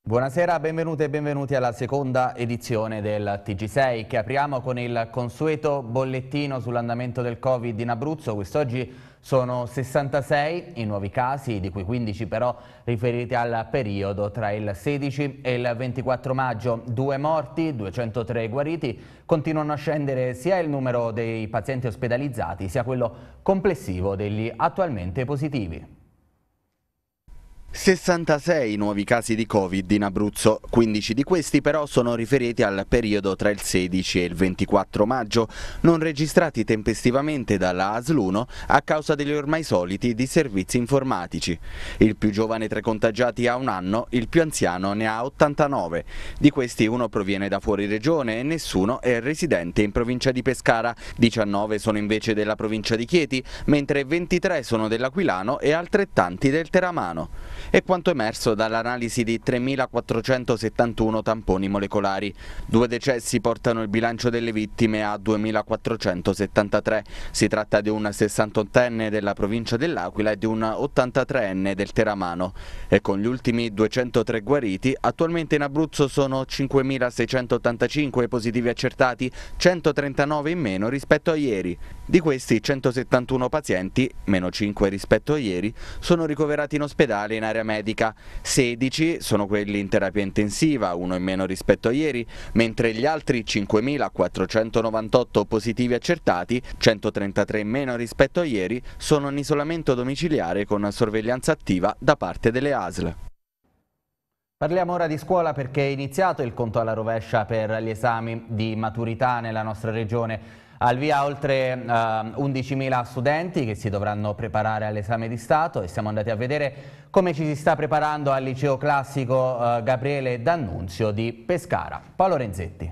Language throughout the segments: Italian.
Buonasera, benvenute e benvenuti alla seconda edizione del TG6 che apriamo con il consueto bollettino sull'andamento del Covid in Abruzzo. Quest'oggi sono 66 i nuovi casi, di cui 15 però riferiti al periodo tra il 16 e il 24 maggio. 2 morti, 203 guariti. Continuano a scendere sia il numero dei pazienti ospedalizzati sia quello complessivo degli attualmente positivi. 66 nuovi casi di Covid in Abruzzo, 15 di questi però sono riferiti al periodo tra il 16 e il 24 maggio, non registrati tempestivamente dalla ASL1 a causa degli ormai soliti disservizi informatici. Il più giovane tra i contagiati ha 1 anno, il più anziano ne ha 89. Di questi uno proviene da fuori regione e nessuno è residente in provincia di Pescara. 19 sono invece della provincia di Chieti, mentre 23 sono dell'Aquilano e altrettanti del Teramano. È quanto emerso dall'analisi di 3.471 tamponi molecolari. 2 decessi portano il bilancio delle vittime a 2.473. Si tratta di un 68enne della provincia dell'Aquila e di un 83enne del Teramano. E con gli ultimi 203 guariti, attualmente in Abruzzo sono 5.685 positivi accertati, 139 in meno rispetto a ieri. Di questi 171 pazienti, meno 5 rispetto a ieri, sono ricoverati in ospedale in area medica. 16 sono quelli in terapia intensiva, 1 in meno rispetto a ieri, mentre gli altri 5.498 positivi accertati, 133 in meno rispetto a ieri, sono in isolamento domiciliare con sorveglianza attiva da parte delle ASL. Parliamo ora di scuola perché è iniziato il conto alla rovescia per gli esami di maturità nella nostra regione. Al via oltre 11.000 studenti che si dovranno preparare all'esame di Stato e siamo andati a vedere come ci si sta preparando al liceo classico Gabriele D'Annunzio di Pescara. Paolo Renzetti.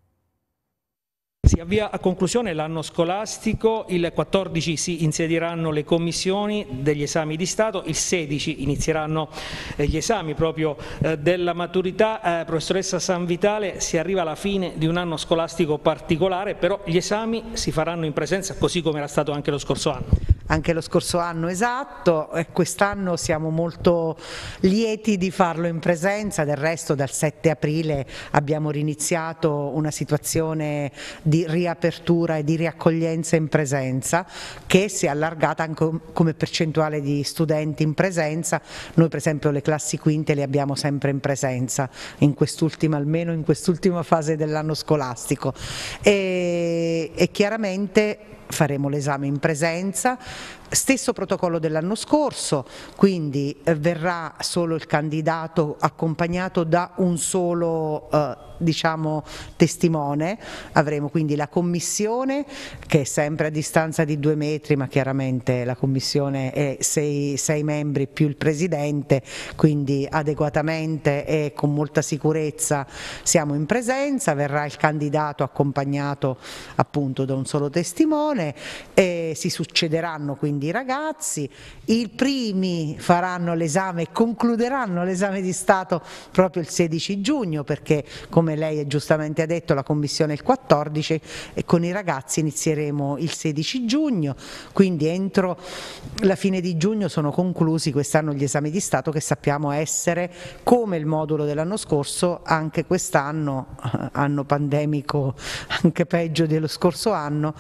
Si avvia a conclusione l'anno scolastico, il 14 si insedieranno le commissioni degli esami di Stato, il 16 inizieranno gli esami proprio della maturità. Professoressa Sanvitale, si arriva alla fine di un anno scolastico particolare, però gli esami si faranno in presenza così come era stato anche lo scorso anno. Anche lo scorso anno, esatto, e quest'anno siamo molto lieti di farlo in presenza. Del resto dal 7 aprile abbiamo riniziato una situazione di riapertura e di riaccoglienza in presenza che si è allargata anche come percentuale di studenti in presenza. Noi per esempio le classi quinte le abbiamo sempre in presenza, almeno in quest'ultima fase dell'anno scolastico e chiaramente faremo l'esame in presenza, stesso protocollo dell'anno scorso, quindi verrà solo il candidato accompagnato da un solo testimone. Avremo quindi la commissione che è sempre a distanza di 2 metri, ma chiaramente la commissione è 6 membri più il presidente, quindi adeguatamente e con molta sicurezza siamo in presenza. Verrà il candidato accompagnato appunto da un solo testimone e si succederanno quindi i ragazzi. I primi faranno l'esame e concluderanno l'esame di Stato proprio il 16 giugno perché, come lei giustamente ha detto, la commissione è il 14 e con i ragazzi inizieremo il 16 giugno, quindi entro la fine di giugno sono conclusi quest'anno gli esami di Stato che sappiamo essere, come il modulo dell'anno scorso, anche quest'anno, anno pandemico anche peggio dello scorso anno,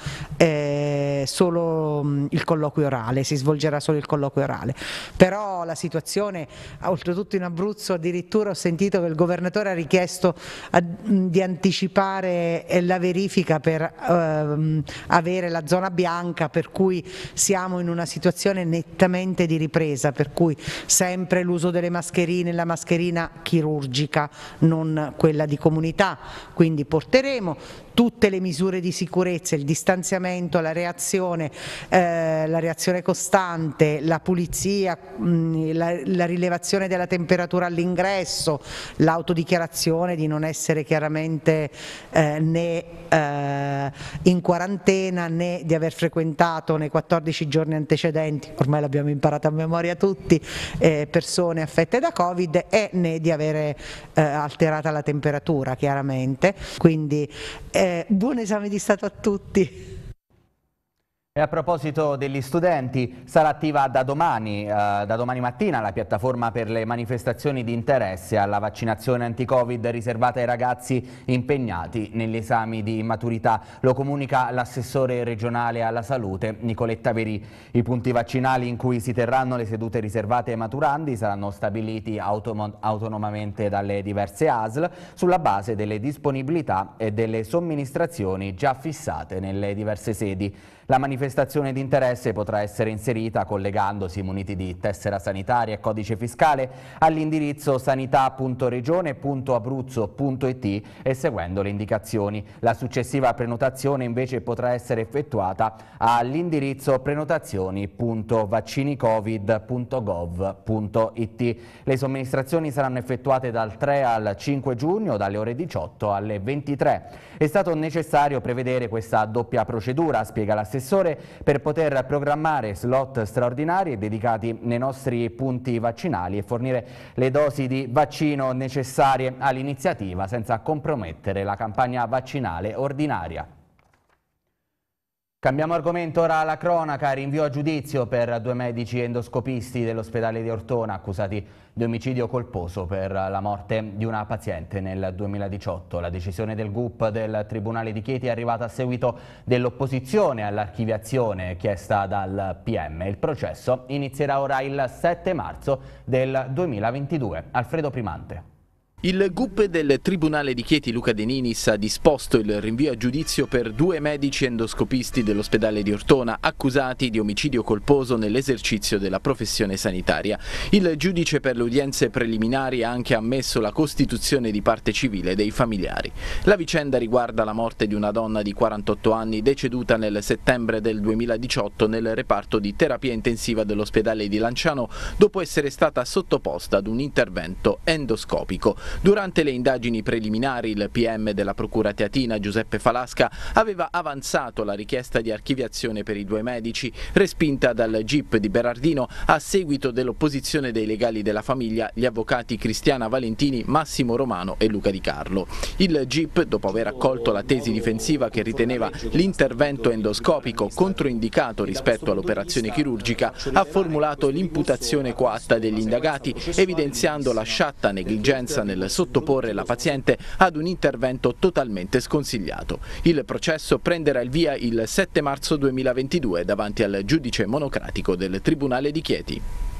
solo il colloquio orale, si svolgerà solo il colloquio orale. Però la situazione, oltretutto in Abruzzo addirittura ho sentito che il governatore ha richiesto di anticipare la verifica per avere la zona bianca, per cui siamo in una situazione nettamente di ripresa, per cui sempre l'uso delle mascherine, la mascherina chirurgica, non quella di comunità, quindi porteremo tutte le misure di sicurezza, il distanziamento, la reazione costante, la pulizia, la rilevazione della temperatura all'ingresso, l'autodichiarazione di non essere chiaramente né in quarantena né di aver frequentato nei 14 giorni antecedenti, ormai l'abbiamo imparata a memoria tutti, persone affette da Covid né di avere alterata la temperatura chiaramente. Quindi buon esame di Stato a tutti. E a proposito degli studenti, sarà attiva da domani mattina la piattaforma per le manifestazioni di interesse alla vaccinazione anti-Covid riservata ai ragazzi impegnati negli esami di maturità. Lo comunica l'assessore regionale alla salute Nicoletta Verì. I punti vaccinali in cui si terranno le sedute riservate ai maturandi saranno stabiliti autonomamente dalle diverse ASL sulla base delle disponibilità e delle somministrazioni già fissate nelle diverse sedi. La manifestazione di interesse potrà essere inserita collegandosi muniti di tessera sanitaria e codice fiscale all'indirizzo sanità.regione.abruzzo.it e seguendo le indicazioni. La successiva prenotazione invece potrà essere effettuata all'indirizzo prenotazioni.vaccinicovid.gov.it. Le somministrazioni saranno effettuate dal 3 al 5 giugno dalle ore 18 alle 23. È stato necessario prevedere questa doppia procedura, spiega l'assessore, per poter programmare slot straordinari dedicati nei nostri punti vaccinali e fornire le dosi di vaccino necessarie all'iniziativa senza compromettere la campagna vaccinale ordinaria. Cambiamo argomento, ora alla cronaca. Rinvio a giudizio per 2 medici endoscopisti dell'ospedale di Ortona accusati di omicidio colposo per la morte di una paziente nel 2018. La decisione del GUP del Tribunale di Chieti è arrivata a seguito dell'opposizione all'archiviazione chiesta dal PM. Il processo inizierà ora il 7 marzo del 2022. Alfredo Primante. Il GUP del Tribunale di Chieti Luca De Ninis ha disposto il rinvio a giudizio per 2 medici endoscopisti dell'ospedale di Ortona accusati di omicidio colposo nell'esercizio della professione sanitaria. Il giudice per le udienze preliminari ha anche ammesso la costituzione di parte civile dei familiari. La vicenda riguarda la morte di una donna di 48 anni deceduta nel settembre del 2018 nel reparto di terapia intensiva dell'ospedale di Lanciano dopo essere stata sottoposta ad un intervento endoscopico. Durante le indagini preliminari il PM della Procura Teatina, Giuseppe Falasca, aveva avanzato la richiesta di archiviazione per i 2 medici, respinta dal GIP di Berardino a seguito dell'opposizione dei legali della famiglia, gli avvocati Cristiana Valentini, Massimo Romano e Luca Di Carlo. Il GIP, dopo aver accolto la tesi difensiva che riteneva l'intervento endoscopico controindicato rispetto all'operazione chirurgica, ha formulato l'imputazione coatta degli indagati, evidenziando la sciatta negligenza nel sottoporre la paziente ad un intervento totalmente sconsigliato. Il processo prenderà il via il 7 marzo 2022 davanti al giudice monocratico del Tribunale di Chieti.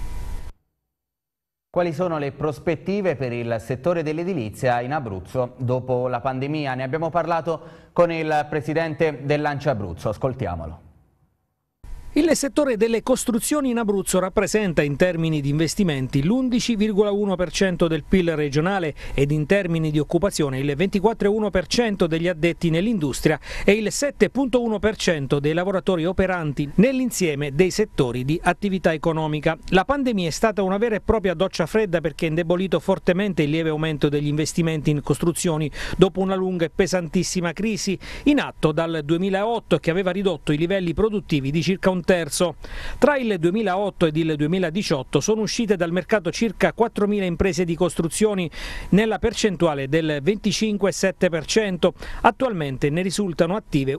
Quali sono le prospettive per il settore dell'edilizia in Abruzzo dopo la pandemia? Ne abbiamo parlato con il presidente dell'Ancia Abruzzo, ascoltiamolo. Il settore delle costruzioni in Abruzzo rappresenta in termini di investimenti l'11,1% del PIL regionale ed in termini di occupazione il 24,1% degli addetti nell'industria e il 7,1% dei lavoratori operanti nell'insieme dei settori di attività economica. La pandemia è stata una vera e propria doccia fredda perché ha indebolito fortemente il lieve aumento degli investimenti in costruzioni dopo una lunga e pesantissima crisi in atto dal 2008 che aveva ridotto i livelli produttivi di circa un terzo. Tra il 2008 ed il 2018 sono uscite dal mercato circa 4.000 imprese di costruzioni nella percentuale del 25,7%, attualmente ne risultano attive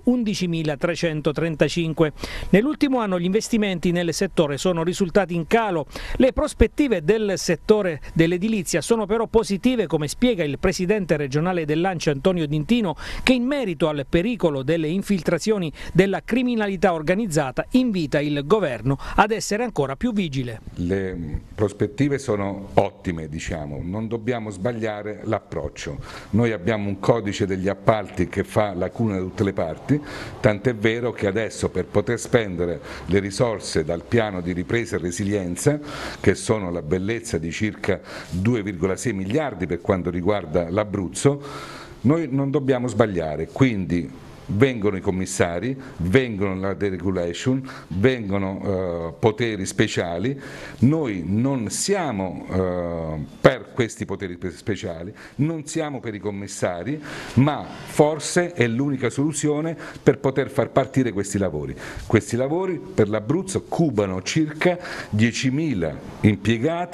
11.335. Nell'ultimo anno gli investimenti nel settore sono risultati in calo. Le prospettive del settore dell'edilizia sono però positive, come spiega il presidente regionale dell'Ancia Antonio Dintino, che in merito al pericolo delle infiltrazioni della criminalità organizzata invita il governo ad essere ancora più vigile. Le prospettive sono ottime, non dobbiamo sbagliare l'approccio. Noi abbiamo un codice degli appalti che fa lacuna da tutte le parti, tant'è vero che adesso per poter spendere le risorse dal piano di ripresa e resilienza, che sono la bellezza di circa 2,6 miliardi per quanto riguarda l'Abruzzo, noi non dobbiamo sbagliare, quindi vengono i commissari, vengono la deregulation, vengono poteri speciali. Noi non siamo per questi poteri speciali, non siamo per i commissari, ma forse è l'unica soluzione per poter far partire questi lavori. Questi lavori per l'Abruzzo cubano circa 10.000 impiegati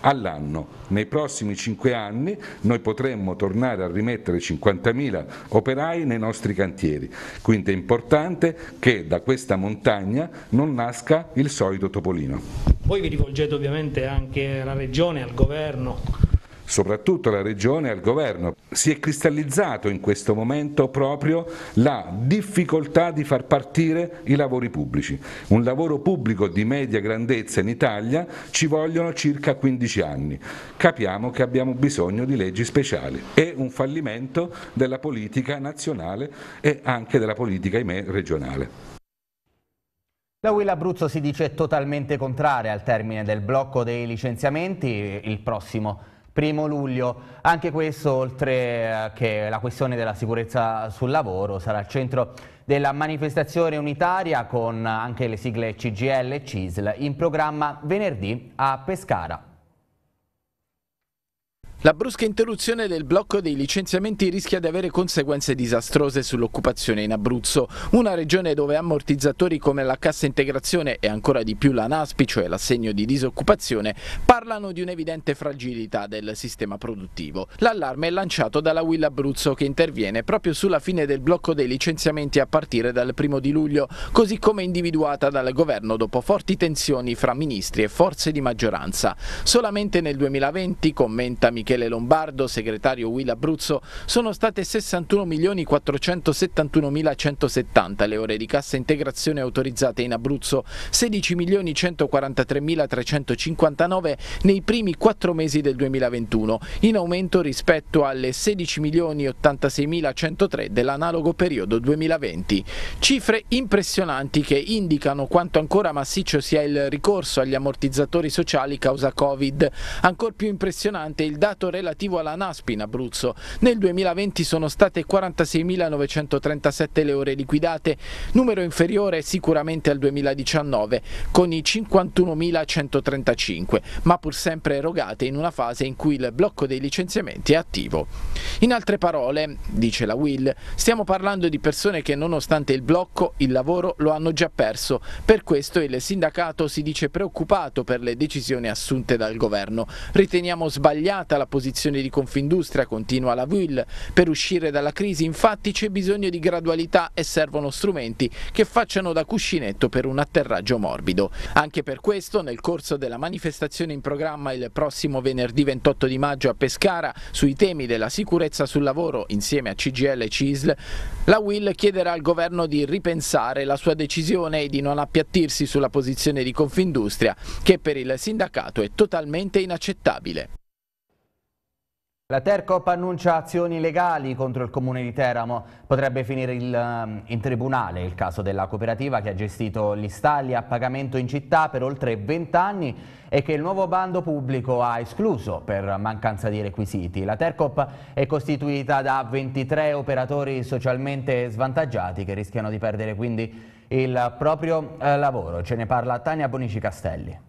all'anno. Nei prossimi 5 anni noi potremmo tornare a rimettere 50.000 operai nei nostri cantieri, quindi è importante che da questa montagna non nasca il solito topolino. Voi vi rivolgete ovviamente anche alla Regione, al Governo? Soprattutto alla Regione e al Governo. Si è cristallizzato in questo momento proprio la difficoltà di far partire i lavori pubblici. Un lavoro pubblico di media grandezza in Italia ci vogliono circa 15 anni. Capiamo che abbiamo bisogno di leggi speciali. È un fallimento della politica nazionale e anche della politica, ahimè, regionale. La UIL Abruzzo si dice totalmente contraria al termine del blocco dei licenziamenti il prossimo 1° luglio. Anche questo, oltre che la questione della sicurezza sul lavoro, sarà al centro della manifestazione unitaria con anche le sigle CGIL e CISL in programma venerdì a Pescara. La brusca interruzione del blocco dei licenziamenti rischia di avere conseguenze disastrose sull'occupazione in Abruzzo, una regione dove ammortizzatori come la cassa integrazione e ancora di più la NASPI, cioè l'assegno di disoccupazione, parlano di un'evidente fragilità del sistema produttivo. L'allarme è lanciato dalla UIL Abruzzo, che interviene proprio sulla fine del blocco dei licenziamenti a partire dal 1° luglio, così come individuata dal governo dopo forti tensioni fra ministri e forze di maggioranza. Solamente nel 2020, commenta Michele Lombardo, segretario UIL Abruzzo, sono state 61.471.170 le ore di cassa integrazione autorizzate in Abruzzo, 16.143.359 nei primi 4 mesi del 2021, in aumento rispetto alle 16.086.103 dell'analogo periodo 2020. Cifre impressionanti che indicano quanto ancora massiccio sia il ricorso agli ammortizzatori sociali causa Covid. Ancor più impressionante il dato relativo alla NASPI in Abruzzo. Nel 2020 sono state 46.937 le ore liquidate, numero inferiore sicuramente al 2019, con i 51.135, ma pur sempre erogate in una fase in cui il blocco dei licenziamenti è attivo. In altre parole, dice la UIL, stiamo parlando di persone che nonostante il blocco il lavoro lo hanno già perso. Per questo il sindacato si dice preoccupato per le decisioni assunte dal governo. Riteniamo sbagliata la posizione di Confindustria, continua la UIL. Per uscire dalla crisi infatti c'è bisogno di gradualità e servono strumenti che facciano da cuscinetto per un atterraggio morbido. Anche per questo, nel corso della manifestazione in programma il prossimo venerdì 28 di maggio a Pescara sui temi della sicurezza sul lavoro insieme a CGIL e CISL, la UIL chiederà al governo di ripensare la sua decisione e di non appiattirsi sulla posizione di Confindustria, che per il sindacato è totalmente inaccettabile. La Tercop annuncia azioni legali contro il comune di Teramo. Potrebbe finire in tribunale il caso della cooperativa che ha gestito gli stalli a pagamento in città per oltre 20 anni e che il nuovo bando pubblico ha escluso per mancanza di requisiti. La Tercop è costituita da 23 operatori socialmente svantaggiati che rischiano di perdere quindi il proprio lavoro. Ce ne parla Tania Bonici Castelli.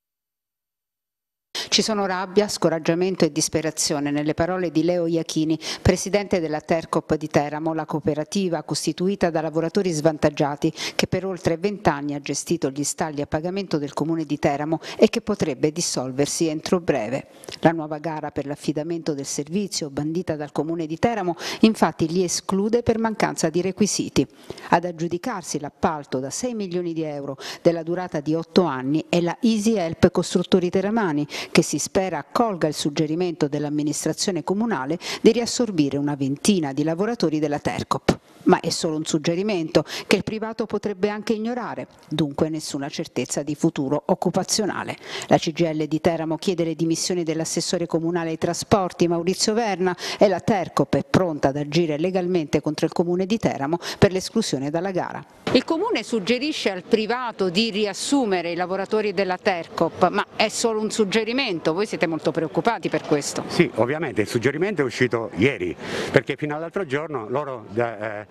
Ci sono rabbia, scoraggiamento e disperazione nelle parole di Leo Iachini, presidente della Tercop di Teramo, la cooperativa costituita da lavoratori svantaggiati che per oltre 20 anni ha gestito gli stalli a pagamento del comune di Teramo e che potrebbe dissolversi entro breve. La nuova gara per l'affidamento del servizio bandita dal comune di Teramo infatti li esclude per mancanza di requisiti. Ad aggiudicarsi l'appalto da 6 milioni di euro della durata di 8 anni è la Easy Help Costruttori Teramani, che si spera accolga il suggerimento dell'amministrazione comunale di riassorbire una ventina di lavoratori della Tercop. Ma è solo un suggerimento che il privato potrebbe anche ignorare, dunque nessuna certezza di futuro occupazionale. La CGIL di Teramo chiede le dimissioni dell'assessore comunale ai trasporti Maurizio Verna e la Tercop è pronta ad agire legalmente contro il comune di Teramo per l'esclusione dalla gara. Il comune suggerisce al privato di riassumere i lavoratori della Tercop, ma è solo un suggerimento, voi siete molto preoccupati per questo? Sì, ovviamente il suggerimento è uscito ieri, perché fino all'altro giorno loro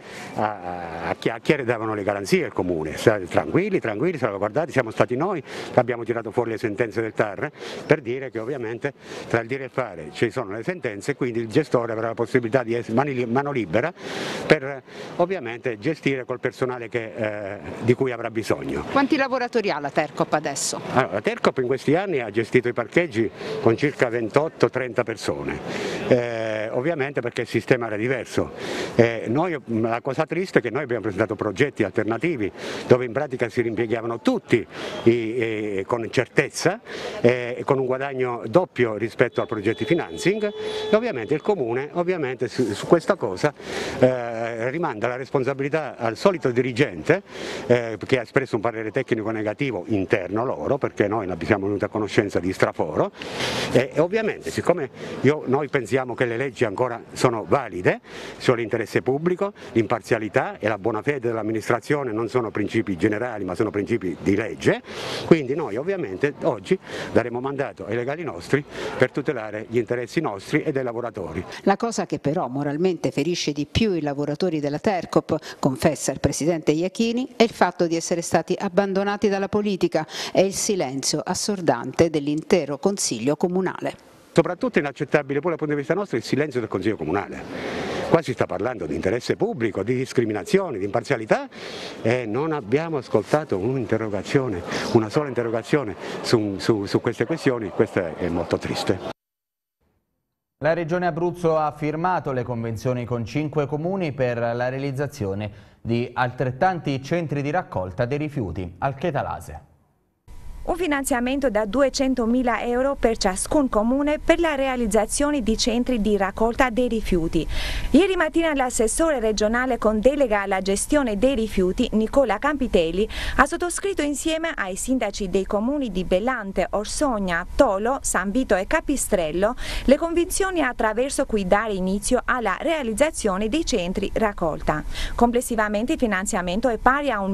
a chiacchiere davano le garanzie al Comune, tranquilli, salvaguardati, siamo stati noi che abbiamo tirato fuori le sentenze del TAR per dire che ovviamente tra il dire e il fare ci sono le sentenze, quindi il gestore avrà la possibilità di essere mano libera per ovviamente gestire col personale di cui avrà bisogno. Quanti lavoratori ha la Tercop adesso? Allora, la Tercop in questi anni ha gestito i parcheggi con circa 28-30 persone, ovviamente perché il sistema era diverso. La cosa triste è che noi abbiamo presentato progetti alternativi dove in pratica si riimpiegavano tutti con certezza, con un guadagno doppio rispetto al progetto financing, e ovviamente il Comune su questa cosa rimanda la responsabilità al solito dirigente che ha espresso un parere tecnico negativo interno loro, perché noi siamo venuti a conoscenza di straforo, e ovviamente siccome noi pensiamo che le leggi ancora sono valide sull'interesse pubblico, l'imparzialità e la buona fede dell'amministrazione non sono principi generali ma sono principi di legge, quindi noi ovviamente oggi daremo mandato ai legali nostri per tutelare gli interessi nostri e dei lavoratori. La cosa che però moralmente ferisce di più i lavoratori della Tercop, confessa il presidente Iachini, è il fatto di essere stati abbandonati dalla politica e il silenzio assordante dell'intero Consiglio Comunale. Soprattutto inaccettabile pure dal punto di vista nostro il silenzio del Consiglio Comunale. Qua si sta parlando di interesse pubblico, di discriminazioni, di imparzialità, e non abbiamo ascoltato un'interrogazione, una sola interrogazione su queste questioni. Questo è molto triste. La Regione Abruzzo ha firmato le convenzioni con 5 comuni per la realizzazione di altrettanti centri di raccolta dei rifiuti. Alchetalase. Un finanziamento da 200.000 euro per ciascun comune per la realizzazione di centri di raccolta dei rifiuti. Ieri mattina l'assessore regionale con delega alla gestione dei rifiuti, Nicola Campitelli, ha sottoscritto insieme ai sindaci dei comuni di Bellante, Orsogna, Tolo, San Vito e Capistrello le convinzioni attraverso cui dare inizio alla realizzazione dei centri raccolta. Complessivamente il finanziamento è pari a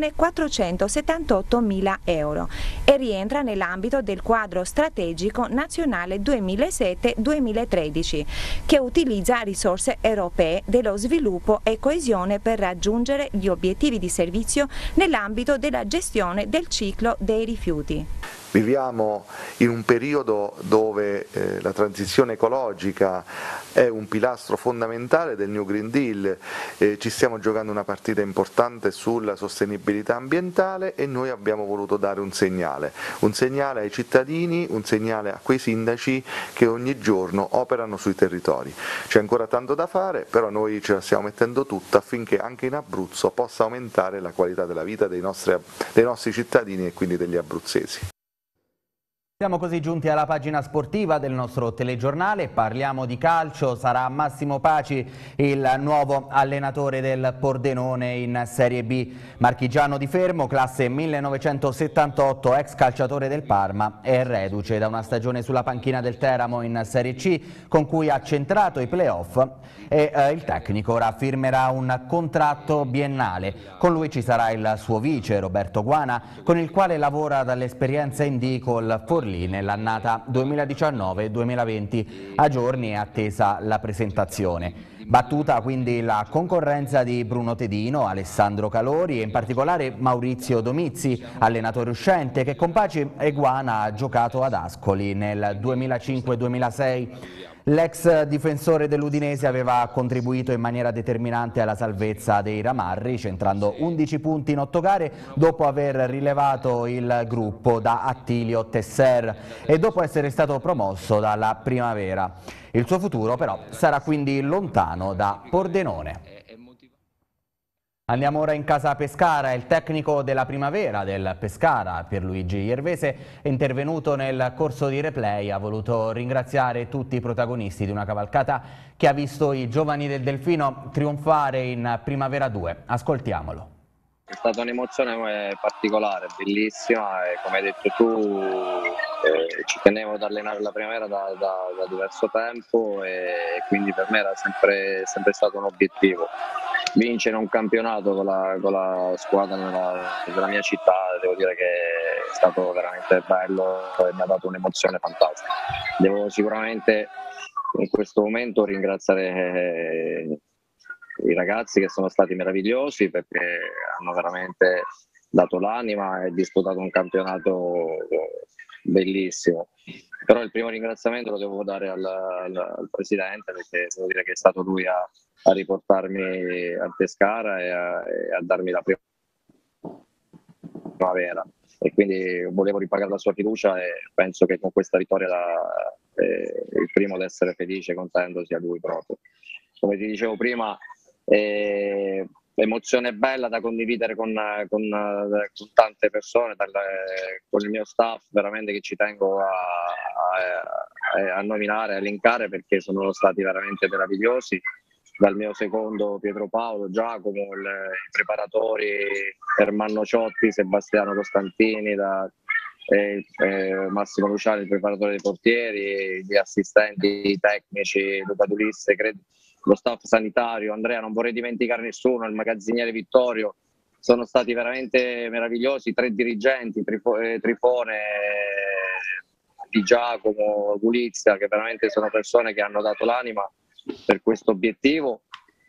1.478.000 euro. E rientra nell'ambito del quadro strategico nazionale 2007-2013, che utilizza risorse europee dello sviluppo e coesione per raggiungere gli obiettivi di servizio nell'ambito della gestione del ciclo dei rifiuti. Viviamo in un periodo dove la transizione ecologica è un pilastro fondamentale del New Green Deal, ci stiamo giocando una partita importante sulla sostenibilità ambientale e noi abbiamo voluto dare un segnale ai cittadini, un segnale a quei sindaci che ogni giorno operano sui territori. C'è ancora tanto da fare, però noi ce la stiamo mettendo tutta affinché anche in Abruzzo possa aumentare la qualità della vita dei nostri cittadini e quindi degli abruzzesi. Siamo così giunti alla pagina sportiva del nostro telegiornale, parliamo di calcio, sarà Massimo Paci il nuovo allenatore del Pordenone in Serie B. Marchigiano di Fermo, classe 1978, ex calciatore del Parma e reduce da una stagione sulla panchina del Teramo in Serie C con cui ha centrato i play-off, e il tecnico ora firmerà un contratto biennale. Con lui ci sarà il suo vice Roberto Guana, con il quale lavora dall'esperienza in D col Forlì nell'annata 2019-2020. A giorni è attesa la presentazione. Battuta quindi la concorrenza di Bruno Tedino, Alessandro Calori e in particolare Maurizio Domizzi, allenatore uscente che con Paci e Guana ha giocato ad Ascoli nel 2005-2006. L'ex difensore dell'Udinese aveva contribuito in maniera determinante alla salvezza dei Ramarri, centrando 11 punti in 8 gare dopo aver rilevato il gruppo da Attilio Tesser e dopo essere stato promosso dalla Primavera. Il suo futuro però sarà quindi lontano da Pordenone. Andiamo ora in casa Pescara. Il tecnico della Primavera del Pescara, Pierluigi Iervese, è intervenuto nel corso di replay, ha voluto ringraziare tutti i protagonisti di una cavalcata che ha visto i giovani del Delfino trionfare in Primavera 2. Ascoltiamolo. È stata un'emozione particolare, bellissima, e come hai detto tu ci tenevo ad allenare la Primavera da diverso tempo e quindi per me era sempre stato un obiettivo. Vincere un campionato con la squadra della mia città, devo dire che è stato veramente bello e mi ha dato un'emozione fantastica. Devo sicuramente in questo momento ringraziare i ragazzi che sono stati meravigliosi perché hanno veramente dato l'anima e disputato un campionato bellissimo. Però il primo ringraziamento lo devo dare al presidente, perché devo dire che è stato lui a riportarmi a Pescara e a darmi la primavera, e quindi volevo ripagare la sua fiducia e penso che con questa vittoria il primo ad essere felice e contento sia lui proprio. Come ti dicevo prima, emozione bella da condividere con tante persone, con il mio staff, veramente, che ci tengo a nominare, a elencare, perché sono stati veramente meravigliosi. Dal mio secondo Pietro Paolo, Giacomo, i preparatori Ermanno Ciotti, Sebastiano Costantini, Massimo Luciani, il preparatore dei portieri, gli assistenti tecnici, Luca Dulisse, lo staff sanitario, Andrea, non vorrei dimenticare nessuno, il magazziniere Vittorio, sono stati veramente meravigliosi, 3 dirigenti, Trifone, Di Giacomo, Gulizia, che veramente sono persone che hanno dato l'anima per questo obiettivo,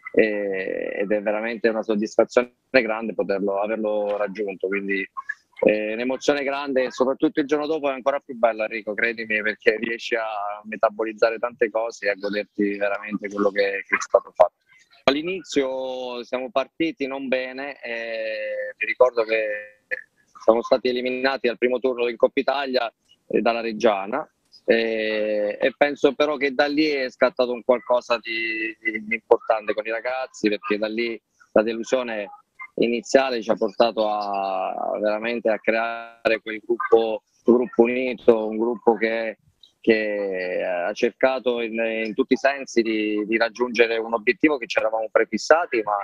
ed è veramente una soddisfazione grande averlo raggiunto, quindi un'emozione grande, e soprattutto il giorno dopo è ancora più bella, Enrico, credimi, perché riesci a metabolizzare tante cose e a goderti veramente quello che è stato fatto. All'inizio siamo partiti non bene, mi ricordo che siamo stati eliminati al primo turno in Coppa Italia dalla Reggiana, e penso però che da lì è scattato un qualcosa di importante con i ragazzi, perché da lì la delusione iniziale ci ha portato veramente a creare quel gruppo unito, un gruppo che ha cercato in tutti i sensi di raggiungere un obiettivo che ci eravamo prefissati, ma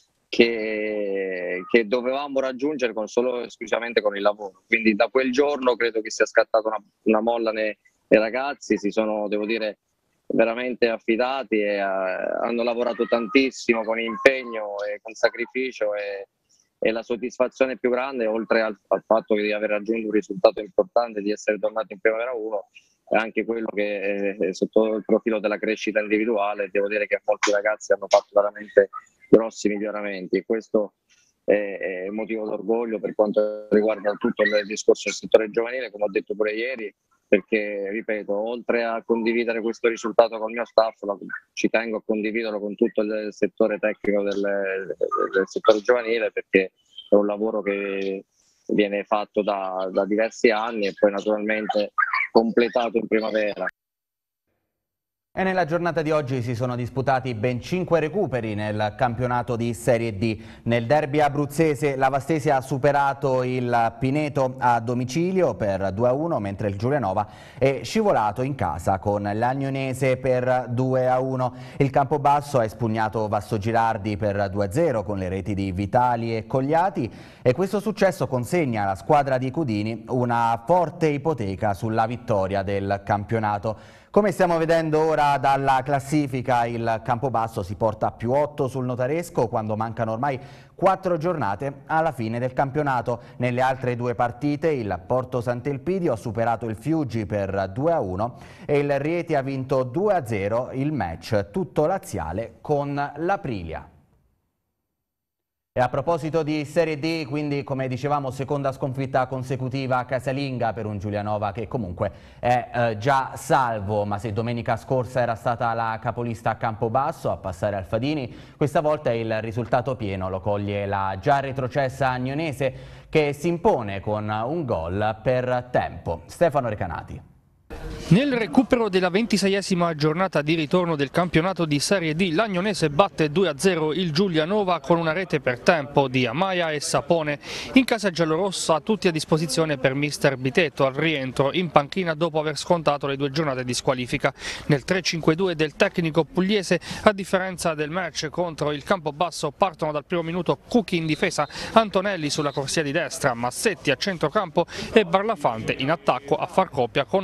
che dovevamo raggiungere solo esclusivamente con il lavoro. Quindi da quel giorno credo che sia scattata una molla nei ragazzi, si sono, devo dire, veramente affidati e hanno lavorato tantissimo con impegno e con sacrificio, e la soddisfazione più grande, oltre al fatto di aver raggiunto un risultato importante, di essere tornati in Primavera 1, è anche quello che sotto il profilo della crescita individuale devo dire che molti ragazzi hanno fatto veramente grossi miglioramenti, e questo è motivo d'orgoglio per quanto riguarda tutto il discorso del settore giovanile, come ho detto pure ieri, perché, ripeto, oltre a condividere questo risultato con il mio staff, ci tengo a condividerlo con tutto il settore tecnico del settore giovanile, perché è un lavoro che viene fatto da diversi anni e poi naturalmente completato in primavera. E nella giornata di oggi si sono disputati ben 5 recuperi nel campionato di Serie D. Nel derby abruzzese la Vastese ha superato il Pineto a domicilio per 2-1, mentre il Giulianova è scivolato in casa con l'Agnonese per 2-1. Il Campobasso ha espugnato Vasto Girardi per 2-0 con le reti di Vitali e Cogliati, e questo successo consegna alla squadra di Cudini una forte ipoteca sulla vittoria del campionato. Come stiamo vedendo ora dalla classifica, il Campobasso si porta a +8 sul notaresco quando mancano ormai 4 giornate alla fine del campionato. Nelle altre 2 partite il Porto Sant'Elpidio ha superato il Fiuggi per 2-1 e il Rieti ha vinto 2-0 il match tutto laziale con l'Aprilia. E a proposito di Serie D, quindi come dicevamo seconda sconfitta consecutiva casalinga per un Giulianova che comunque è già salvo, ma se domenica scorsa era stata la capolista a Campobasso a passare al Fadini, questa volta il risultato pieno lo coglie la già retrocessa Agnonese, che si impone con un gol per tempo. Stefano Recanati. Nel recupero della 26esima giornata di ritorno del campionato di Serie D, l'Agnonese batte 2-0 il Giulianova con una rete per tempo di Amaia e Sapone. In casa giallorossa tutti a disposizione per mister Bitetto al rientro in panchina dopo aver scontato le 2 giornate di squalifica. Nel 3-5-2 del tecnico pugliese, a differenza del match contro il Campobasso, partono dal primo minuto Cucchi in difesa, Antonelli sulla corsia di destra, Massetti a centrocampo e Barlafante in attacco a far coppia con Paudigi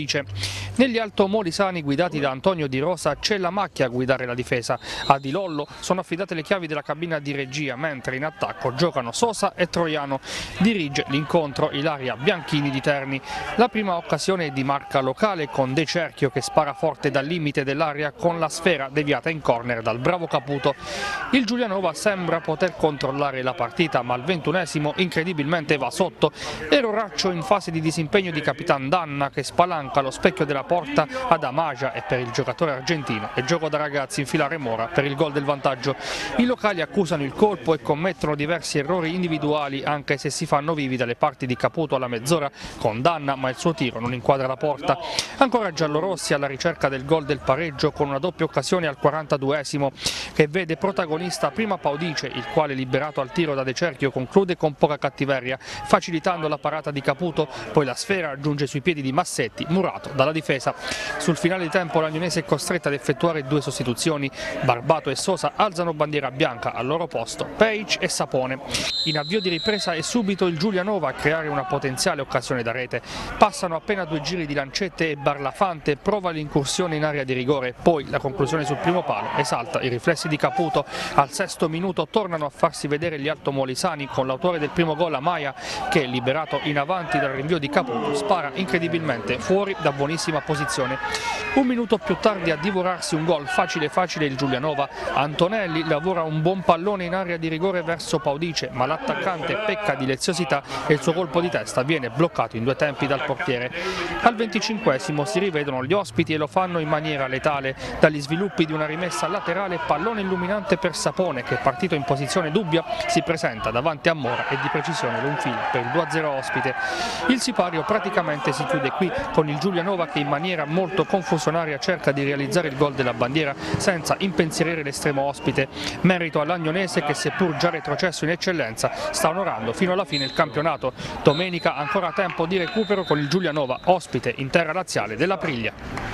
Paudice. Negli altomolisani guidati da Antonio Di Rosa c'è la macchia a guidare la difesa. A Di Lollo sono affidate le chiavi della cabina di regia, mentre in attacco giocano Sosa e Troiano. Dirige l'incontro Ilaria Bianchini di Terni. La prima occasione è di marca locale con De Cerchio che spara forte dal limite dell'area con la sfera deviata in corner dal bravo Caputo. Il Giulianova sembra poter controllare la partita, ma al 21esimo incredibilmente va sotto. Erroraccio in fase di disimpegno di Capitan Danna che spalanca lo specchio della porta ad Amagia e per il giocatore argentino e gioco da ragazzi infilare Mora per il gol del vantaggio. I locali accusano il colpo e commettono diversi errori individuali, anche se si fanno vivi dalle parti di Caputo alla mezz'ora con Danna, ma il suo tiro non inquadra la porta. Ancora giallorossi alla ricerca del gol del pareggio con una doppia occasione al 42esimo che vede protagonista prima Paudice, il quale liberato al tiro da De Cerchio conclude con poca cattiveria, facilitando la parata di Caputo, poi la sfera giunge sui piedi di Massetti, murato dalla difesa. Sul finale di tempo l'Agnonese è costretta ad effettuare due sostituzioni, Barbato e Sosa alzano bandiera bianca, al loro posto Peic e Sapone. In avvio di ripresa è subito il Giulianova a creare una potenziale occasione da rete. Passano appena due giri di Lancette e Barlafante prova l'incursione in area di rigore, poi la conclusione sul primo palo esalta i riflessi di Caputo. Al 6° minuto tornano a farsi vedere gli altomolisani con l'autore del primo gol Amaia che, liberato in avanti dal rinvio di Caputo, spara incredibilmente fuori da buonissima posizione. Un minuto più tardi a divorarsi un gol facile il Giulianova. Antonelli lavora un buon pallone in area di rigore verso Paudice, ma l'attaccante pecca di leziosità e il suo colpo di testa viene bloccato in due tempi dal portiere. Al 25esimo si rivedono gli ospiti e lo fanno in maniera letale. Dagli sviluppi di una rimessa laterale, pallone illuminante per Sapone che, partito in posizione dubbia, si presenta davanti a Mora e di precisione lo infila per il 2-0 ospite. Il sipario praticamente si chiude qui con il Giulianova che in maniera molto confusionaria cerca di realizzare il gol della bandiera senza impensierire l'estremo ospite. Merito all'Agnonese che, seppur già retrocesso in eccellenza, sta onorando fino alla fine il campionato. Domenica ancora tempo di recupero con il Giulianova ospite in terra laziale della Priglia.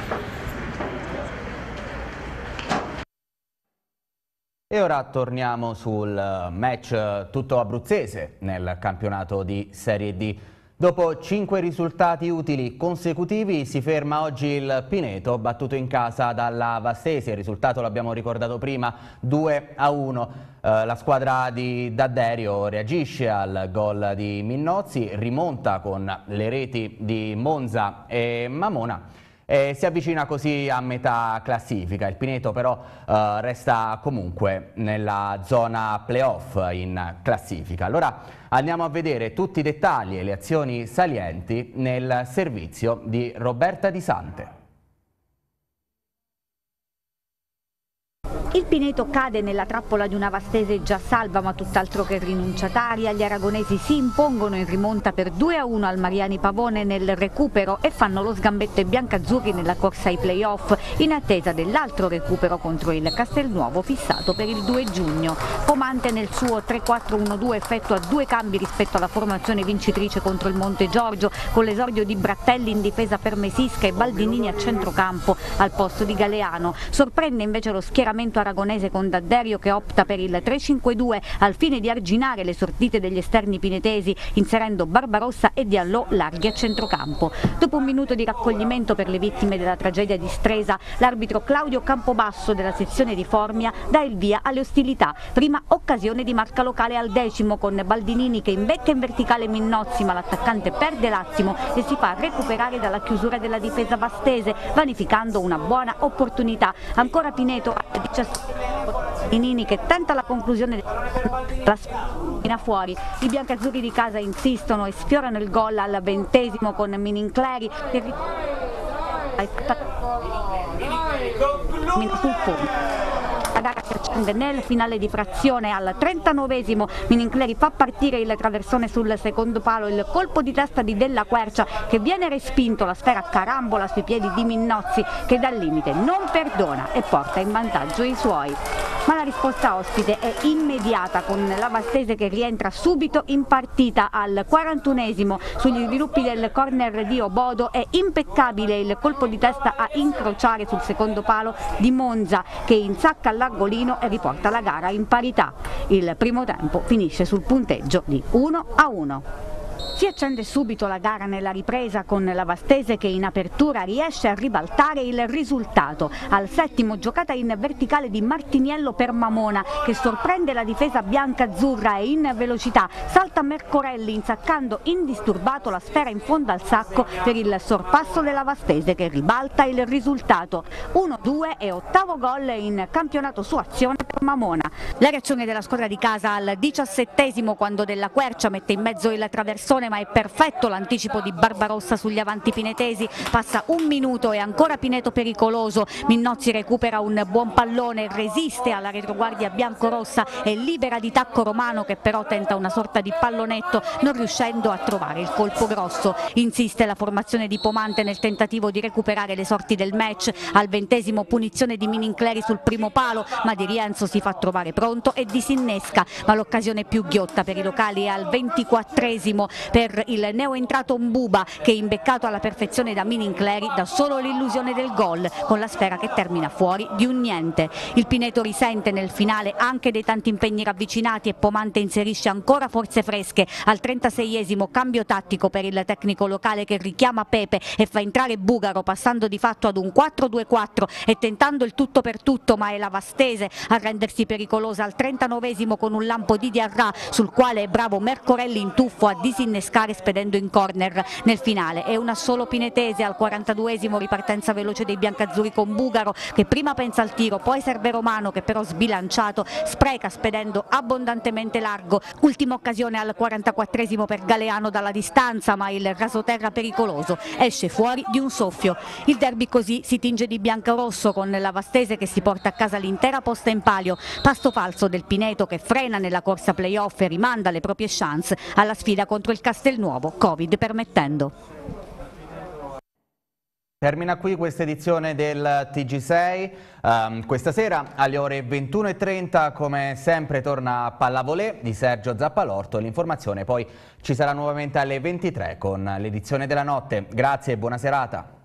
E ora torniamo sul match tutto abruzzese nel campionato di Serie D. Dopo 5 risultati utili consecutivi si ferma oggi il Pineto, battuto in casa dalla Vastese. Il risultato l'abbiamo ricordato prima, 2-1. La squadra di D'Adderio reagisce al gol di Minnozzi, rimonta con le reti di Monza e Mamona. Si avvicina così a metà classifica. Il Pineto però resta comunque nella zona playoff in classifica. Allora andiamo a vedere tutti i dettagli e le azioni salienti nel servizio di Roberta Di Sante. Il Pineto cade nella trappola di una Vastese già salva ma tutt'altro che rinunciataria. Gli aragonesi si impongono in rimonta per 2-1 al Mariani Pavone nel recupero e fanno lo sgambetto ai biancazzurri nella corsa ai playoff in attesa dell'altro recupero contro il Castelnuovo fissato per il 2 giugno. Comante nel suo 3-4-1-2 effettua 2 cambi rispetto alla formazione vincitrice contro il Monte Giorgio, con l'esordio di Brattelli in difesa per Mesisca e Baldinini a centrocampo al posto di Galeano. Sorprende invece lo schieramento aragonese con D'Adderio che opta per il 3-5-2 al fine di arginare le sortite degli esterni pinetesi, inserendo Barbarossa e Diallò larghi a centrocampo. Dopo un minuto di raccoglimento per le vittime della tragedia di Stresa, l'arbitro Claudio Campobasso della sezione di Formia dà il via alle ostilità. Prima occasione di marca locale al 10° con Baldinini che imbecca in verticale Minnozzi, ma l'attaccante perde l'attimo e si fa recuperare dalla chiusura della difesa vastese, vanificando una buona opportunità. Ancora Pineto a 17 Nini che tenta la conclusione della spina fuori. I biancazzurri di casa insistono e sfiorano il gol al 20° con Minincleri che sul fondo. La gara si accende nel finale di frazione al 39°. Minincleri fa partire il traversone sul secondo palo, il colpo di testa di Della Quercia che viene respinto, la sfera carambola sui piedi di Minnozzi che dal limite non perdona e porta in vantaggio i suoi. Ma la risposta ospite è immediata con la Vastese che rientra subito in partita al 41°. Sugli sviluppi del corner di Obodo è impeccabile il colpo di testa a incrociare sul secondo palo di Monza che insacca all'angolino e riporta la gara in parità. Il primo tempo finisce sul punteggio di 1-1. Si accende subito la gara nella ripresa con la Vastese che in apertura riesce a ribaltare il risultato. Al settimo giocata in verticale di Martiniello per Mamona che sorprende la difesa bianca-azzurra e in velocità salta Mercorelli insaccando indisturbato la sfera in fondo al sacco per il sorpasso della Vastese che ribalta il risultato. 1-2 e ottavo gol in campionato su azione per Mamona. La reazione della squadra di casa al 17esimo quando Della Quercia mette in mezzo il traversone, ma è perfetto l'anticipo di Barbarossa sugli avanti pinetesi. Passa un minuto e ancora Pineto pericoloso. Minnozzi recupera un buon pallone, resiste alla retroguardia biancorossa e libera di tacco Romano che però tenta una sorta di pallonetto non riuscendo a trovare il colpo grosso. Insiste la formazione di Pomante nel tentativo di recuperare le sorti del match. Al 20esimo punizione di Minincleri sul primo palo, ma Di Rienzo si fa trovare pronto e disinnesca, ma l'occasione più ghiotta per i locali è al 24esimo per il neoentrato Mbuba che imbeccato alla perfezione da Minincleri dà solo l'illusione del gol con la sfera che termina fuori di un niente. Il Pineto risente nel finale anche dei tanti impegni ravvicinati e Pomante inserisce ancora forze fresche. Al 36esimo cambio tattico per il tecnico locale che richiama Pepe e fa entrare Bugaro passando di fatto ad un 4-2-4 e tentando il tutto per tutto, ma è la Vastese a rendersi pericolosa al 39esimo con un lampo di Diarra sul quale è bravo Mercorelli in tuffo a disinnescare spedendo in corner. Nel finale è una solo pinetese al 42esimo ripartenza veloce dei biancazzurri con Bugaro che prima pensa al tiro, poi serve Romano che però sbilanciato spreca spedendo abbondantemente largo. Ultima occasione al 44esimo per Galeano dalla distanza, ma il rasoterra pericoloso esce fuori di un soffio. Il derby così si tinge di biancorosso con la Vastese che si porta a casa l'intera posta in palio. Pasto falso del Pineto che frena nella corsa playoff e rimanda le proprie chance alla sfida contro il Castelnuovo, Covid permettendo. Termina qui questa edizione del TG6, questa sera alle ore 21:30 come sempre torna Pallavolée di Sergio Zappalorto, l'informazione poi ci sarà nuovamente alle 23 con l'edizione della notte. Grazie e buona serata.